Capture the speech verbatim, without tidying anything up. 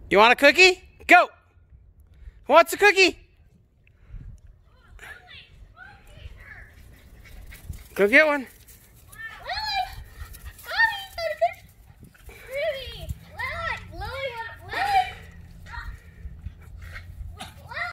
You want a cookie? Go! Who wants a cookie? Go get one.